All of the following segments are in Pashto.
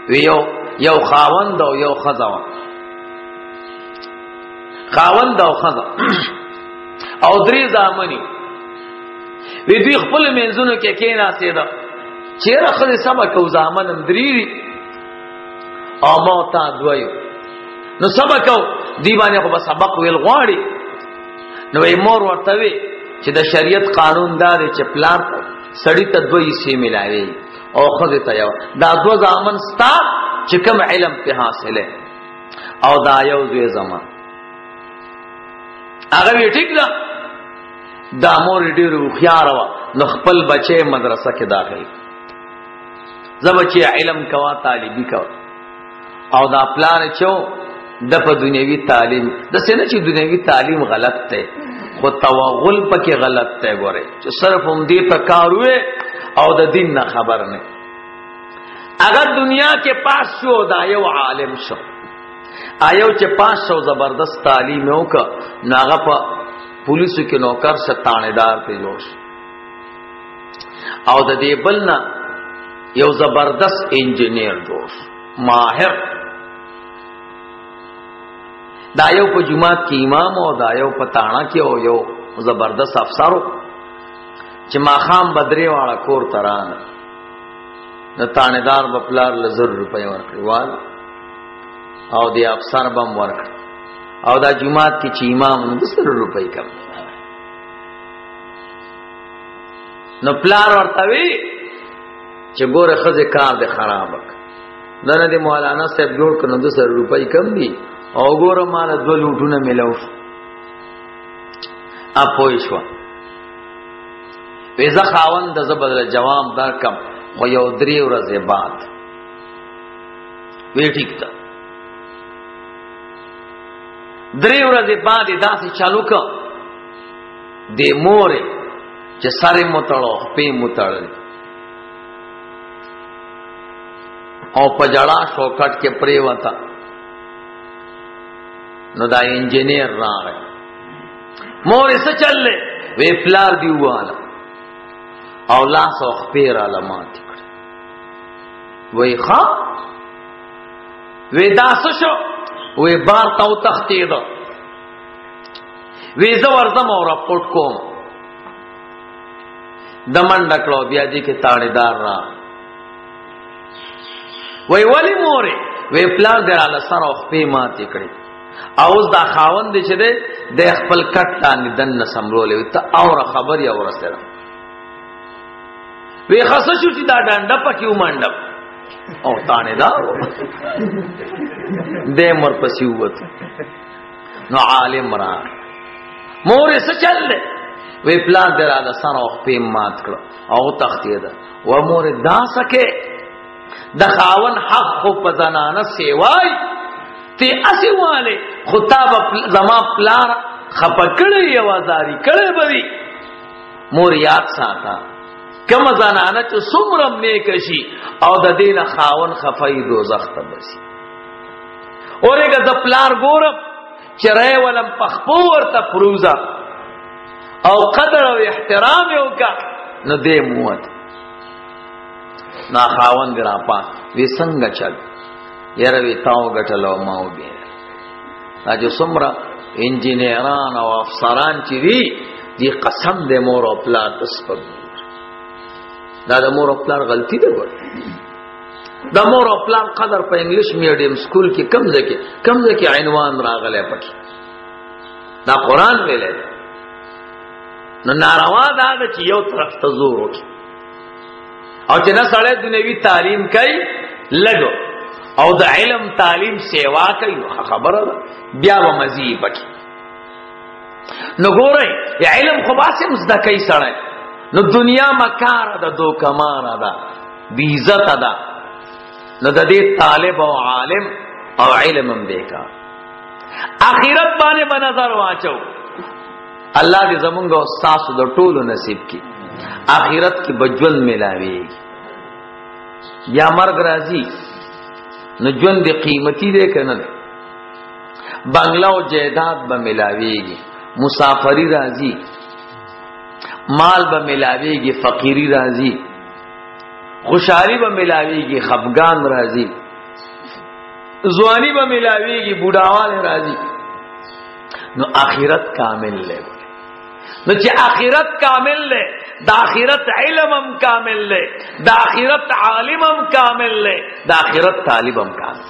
وی یو خاوند او یو ښځه خاوند او ښځه او درې زامنی وی دوی خپل منځونو کې کېناستېده چیرې ښځې سبا کو زامن هم درې او ما تا دویو نو سبا کو دی باندې خو به سبق ویل غواړي نو یې مور ورته وی چې د شریعت قانون دا دی چې پلار سړی ته دوی سي ملاوي او ښځې ته یو دا دو زامن ستا چې کوم علم په حاصله او دا یو دوی زمان هغه وی ټیک ده دا مور ډیر خيار وا نو خپل بچي مدرسه کې داخل زبچي علم کوا طالبي کوا او دا پلان چو د په دنیوي تعلیم د سینه چې دنیوي تعلیم غلط ده خو توغل پکې غلط ده ګوره چې صرف هم دې په کار وې او د دین نه خبر نه اگر دنیا کې پاس شو دا یو عالم شو آیو چې پاس شو زبردست تعلیم وکړه ناغه په پولیسو کې نوکر ستانیدار ته جوړ او د دې بلنا یو زبردست انجینیر جوړ ماهر دا یو په جمعات کې امام او دا یو په تاڼه کې او یو زبردست افسرو چې ماخام بدري والا کور تران د تانیدار بپلار لزر روپۍ ورکړي وال او دی افسر بم ورکړي او دا جمعات کې چې امام نو 200 روپۍ کم نو پلار ورته وی چې ګوره خزه کار دې خراب وک دنه دې مولانا صاحب جوړ کړو 200 روپۍ کم دي او ګوره مال دو لوټونه ملو اپوي شو وې ځ خاوند د زبدل جواب در کم خو یو 3 ورځې بعد وی ټیک تا 3 ورځې بعد داسې چالو ک د مورې چې سره متړو په متړل او پجړا شوکټ کې پرې وتا نو دا انجینیر راغی مورې څه چللې وی پلار دی واله او لاس او خپیر علامات کړ وی ښا وی داس شو وی بار تاو تختید وی زه ورځم او راپورټ کوم د منډکلو بیا دې کې تاړیدار را وی ولی مورې وی پلان دراله سره خپې ماتې کړې اوس دا خاوند چې دې د خپل کټ باندې دنه سمرولې ته اور خبر یا ورسره وی خاصه شو چې دا ډانډه پکې ومنډم او تانه دا دې مر پسې وته نو عالم را مورې څه چل وی پلان دراله سره خپې مات کړ او تختې ده و مورې دا سکه د خاون حق خو په زنانه سیوای تی اسی والے خطاب زما پلار خپکړی یوازاری کړي بوي مور یاد ساته کما زنانه چې څومره نیکشي او د دین خاون خفای دوزخ ته بسي اورګه د پلار ګورم چرای ولم پخپو ورته پروزا او قدر او احترام یو کا نو دې موت نا خاون ګرا پات وی څنګه چل یاره وی تاو غټلو ماو به راځو سمرا انجینران او افسران چې دی قسم دې مور او پلار تسپب دا د مور او پلار غلطی ده ګور د مور او پلار قدر په انګلیش میډیم سکول کې کم ځکه عنوان راغلی پکې دا قران ویلې نو ناروا ده چې یو طرف ته زور وکړي او چې نه سړی دنیوي تعلیم کوي لګو او د علم تعلیم سیوا کوي خبره ده بیا و مزي پکې نو ګورئ علم خو باسه مزدا کوي سړی نو دنیا مکار ده دوکمار ده بی عزت ده نو د دې طالب او عالم او علم هم بیکار اخرت باندې په نظر واچو الله دې زمونږ او تاسو د ټولو نصیب کړي آخرت کی بجول ملاوی یا مرگ راضی نو جون دی قیمتی دے کنه بنگلا او جائیداد به ملاویږي مسافری راضی مال به ملاویږي فقیری راضی خوشحالی به ملاویږي خفغان راضی زوانی با ملاویگی بوډاوال راځي نو آخرت کامل لے نو چې آخرت کامل لے دا آخرت علم هم کامل لے دا آخرت عالم هم کامل لے دا آخرت طالب هم کامل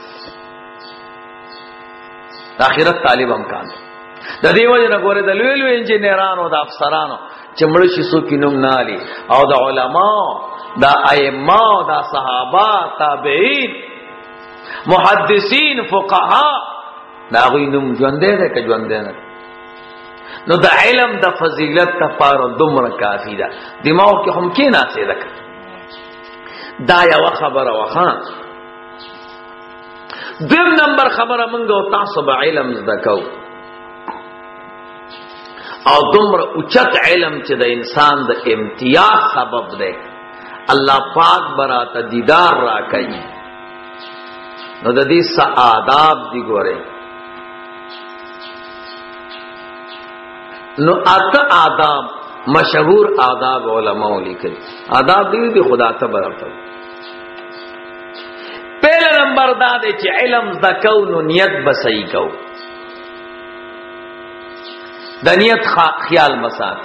دا آخرت طالب هم کامل د دې وجه نه ګوره د لوی لوی انجینرانو د افسرانو چې مړ شي څوک نوم نه علي او د علما د ائمه د صحابه تابعین محدثین فقها دا غوی نوم ژوندې ده که ژوندې نه نو د علم د فضیلت لپاره دومره کافی ده دماغ کې هم کې ناسې ده دا یو خبره وخا دویم نمبر خبره مونږ او تاسو به علم زده کو او دومره اوچت علم چې د انسان د امتیاز سبب ده الله پاک براته دیدار را کوي نو د دې آداب دی ګوره نو اته آداب مشهور آداب علماء لیکلي آداب دی خدا ته برابر پہلا نمبر دا دی چې علم زکو نو نیت بسئی کو د نیت خیال مسات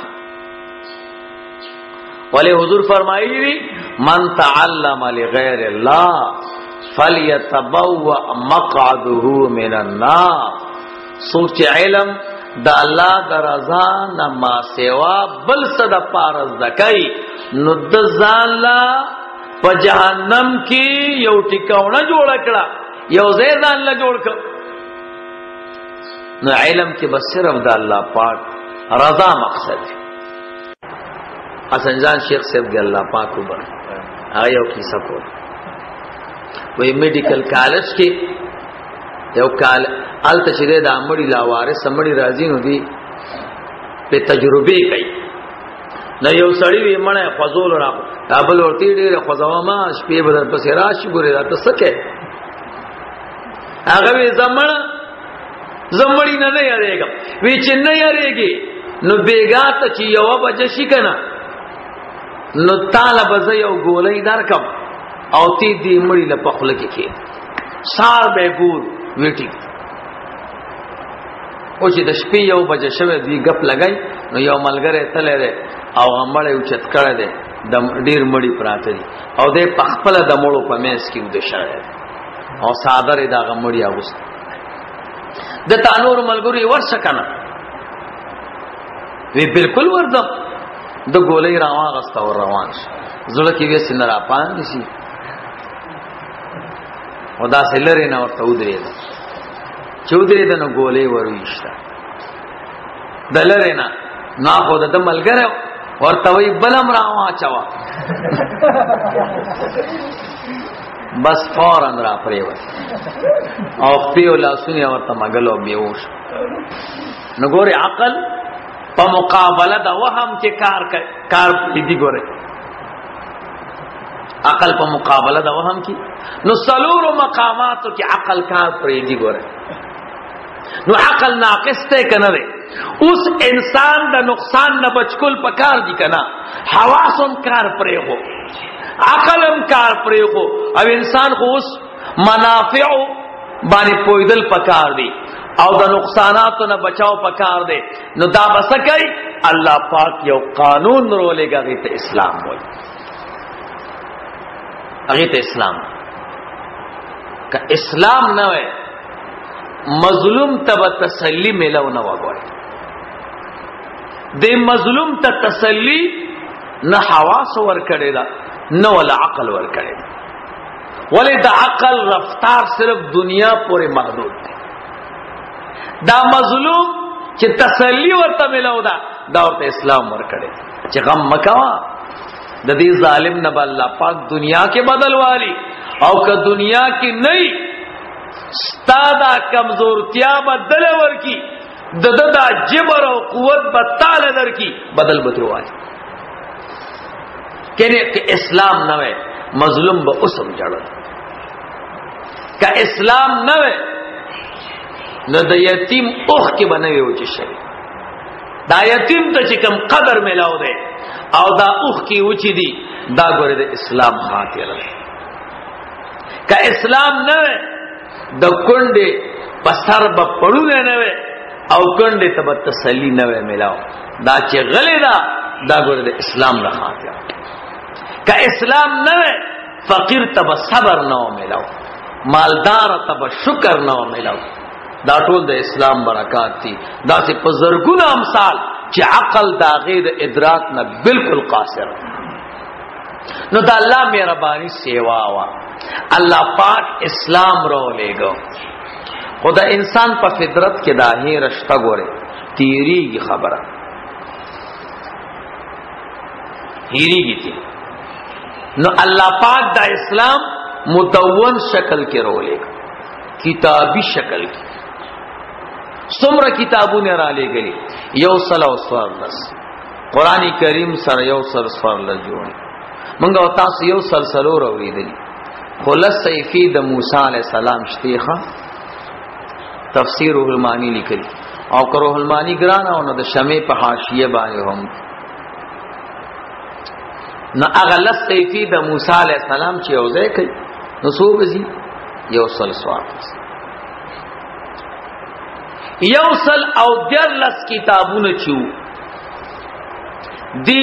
ولی حضور فرمایلی دی من تعلم لغیر الله فلیتبوأ مقعده من النار سوچ علم دا الله د رضا نه ما سوا بل صد پارز دکای نو د ځان لا په جهنم کې یو ټیکاونه جوړ کړه یو ځای ځان لا جوړ کړ نو علم کې بس صرف د الله پاک رضا مقصد اسنجان شیخ صاحب دی الله پاک وبر هغه یو کیسه کو وې میډیکل کالج کې یو کال ال تشریح د امړي لا وارث امړي راځي نو دی په تجربه کوي نو یو سړی وي مړه فزول را قابل ورته ډیره خزوا ما شپې بدر پسې راشي ګوري راته سکه هغه وي زمړی نه یریږم وی چې نه یریږي نو بیګا ته چې یو بجې شي کنه نو طالب ز یو ګولې درکم او تی دې مړی له پخله کې سار به ګور ویټي او چې د شپې یو بجې شوه دی غپ لګای نو یو ملګری تلره او غمړې اوچت کړه دې د ډیر مړی پراته دي او دې پخپل د مړو په میس کې ود شړې او صادره دا غمړی اغوست د تانور ملګری ورشه کنه وی بالکل وردم د ګولې روان غستا ور روان زړه کې وې سن را پان شي ودا سلره نه ورته ودرې چودري د نو ګولې ورويشتا دلره نه نا خو د ملګری ورته وی بلم راوا چوا بس فورن را پریو او خپل لاسونه ورته مګلو بیوش نو ګوره عقل په مقابله د وهم کې کار دي ګوره عقل په مقابله د وهم کې نو سلور مقاماتو کې عقل کار پرې دي ګوره نو عقل ناقص ته کنه اوس انسان د نقصان نه بچکول پکار دي کنه حواسم کار پرې هو عقلم کار پرې هو او انسان خو اوس منافع باندې پویدل پکار دي او د نقصاناتو نه بچاو پکار دي نو دا بس کوي الله پاک یو قانون رولېږي هغه ته اسلام وایي هغه ته اسلام که اسلام نه وای مظلوم تب تسلی ملو نه وګوري د مظلوم ته تسلی نه حواس ور کړی دا نه ولا عقل ور کړی ولې د عقل رفتار صرف دنیا پورې محدود دی دا مظلوم چې تسلی ورته ملو دا ورته اسلام ور کړی چې غم مکوا د دې ظالم نه الله پاک دنیا کې بدل والی او که دنیا کې نه ستادا کمزورتیا بدل ورکی ددا جبر او قوت بتال درکی بدل بتوالی کله کہ اسلام نہ ہے مظلوم به اسم جړل کا اسلام نہ ہے نو د یتیم اوخ کې بنوي او چې شي دا یتیم ته چې کم قدر ملاو دی او دا اوخ کې و چې دی دا ګوره د اسلام خاطر کا اسلام نہ ہے د کونډې په سر به پړونه نه وي او کونډې ته به تسلی نه وي ملاو. دا چې غلې ده دا ګوره د اسلام نه خاطر. که اسلام نه وي فقیر ته به صبر نه ملاو، مالدار ته به شکر نه ملاو. دا ټول د اسلام برکات دي. دا چې په زرګونه امثال چې عقل دا غیر ادراک نه بالکل قاصر. نو دا الله مهرباني سیوا وا. الله پاک اسلام رو لېګو. خدا انسان په فطرت کې دا هي رشتہ ګوره تیریږي خبره هیریږي تی. نو الله پاک دا اسلام مدون شکل کې رو لېګو، کتابی شکل کې. څومره کتابونه را لېګلي، یو سل او څوارلس قرآن کریم سره یو سل څوارلس جوړ. منګه او تاسو یو سلسلو راوړېدلی. خلص صیفی د موسی علی السلام شتیخه تفسیر روح المانی لیکلی او که روح المانی ګرانه او نو د شمع په حاشیه باندې هم نو هغه لس صیفی د موسی علی السلام چې یو ځای کوي نو څو بزي یو سل څوارلس. یو سل او دیارلس کتابونه چو دی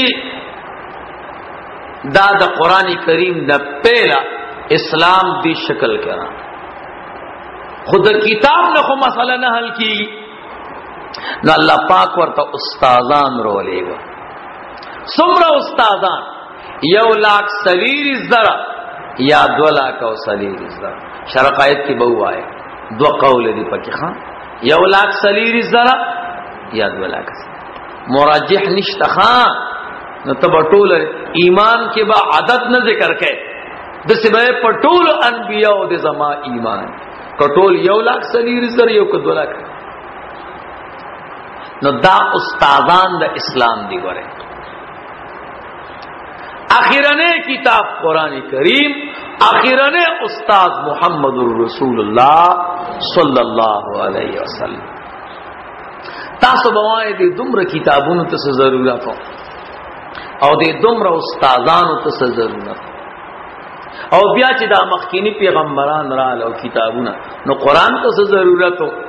دا د قرآن کریم د پہلا اسلام دی شکل کرا. خود کتاب نه خو مسئلہ نه حل کی نو الله پاک ورته استادان رو لېګو. څومره استادان؟ 1,40,000 یا 2,40,000. شرقایت کی بہو آئے دو قول دی پکی خان 1,40,000 یا 2,00,000. مراجح نشتا خان نو تب ټول ایمان کې با عدد نه ذکر کړي د سبه پټول انبیاء د زما ایمان کټول 1,40,000 یو کو 2,00,000. نو دا استادان د اسلام دی ګوره. اخیرنه کتاب قرآن کریم، اخیرنه استاد محمد رسول الله صلی الله علیه وسلم. تاسو بوای دې دومره کتابونو ته ضرورت او دې دومره استادانو ته ضرورت او بیا چې دا مخکینی پیغمبران رااله او کتابونه نو قرآن ته ضرورت